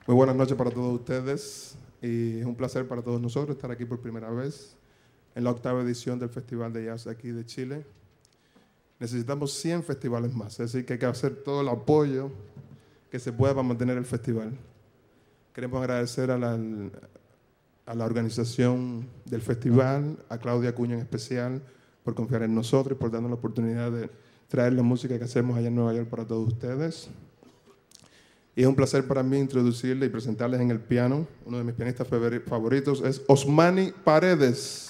Muy buenas noches para todos ustedes y es un placer para todos nosotros estar aquí por primera vez en la 8ª edición del Festival de Jazz aquí de Chile. Necesitamos 100 festivales más, es decir, que hay que hacer todo el apoyo que se pueda para mantener el festival. Queremos agradecer a la organización del festival, a Claudia Acuña en especial, por confiar en nosotros y por darnos la oportunidad de traer la música que hacemos allá en Nueva York para todos ustedes. Y es un placer para mí introducirle y presentarles en el piano. Uno de mis pianistas favoritos es Osmani Paredes.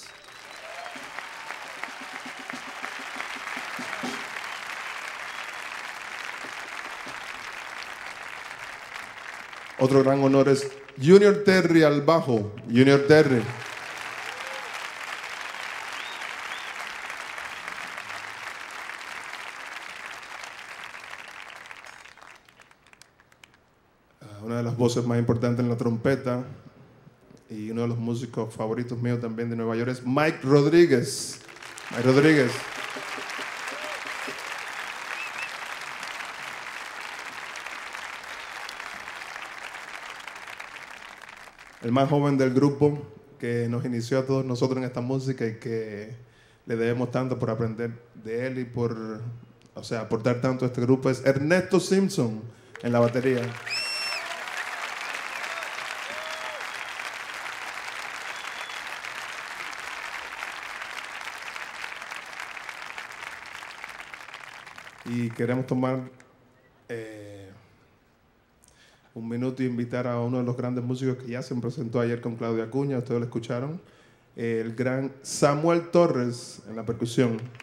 Otro gran honor es Junior Terry al bajo. Junior Terry. Una de las voces más importantes en la trompeta y uno de los músicos favoritos míos también de Nueva York es Mike Rodríguez. Mike Rodríguez. El más joven del grupo que nos inició a todos nosotros en esta música y que le debemos tanto por aprender de él y por, aportar tanto a este grupo es Ernesto Simpson en la batería. Y queremos tomar un minuto y invitar a uno de los grandes músicos que ya se presentó ayer con Claudia Acuña, ustedes lo escucharon, el gran Samuel Torres en la percusión.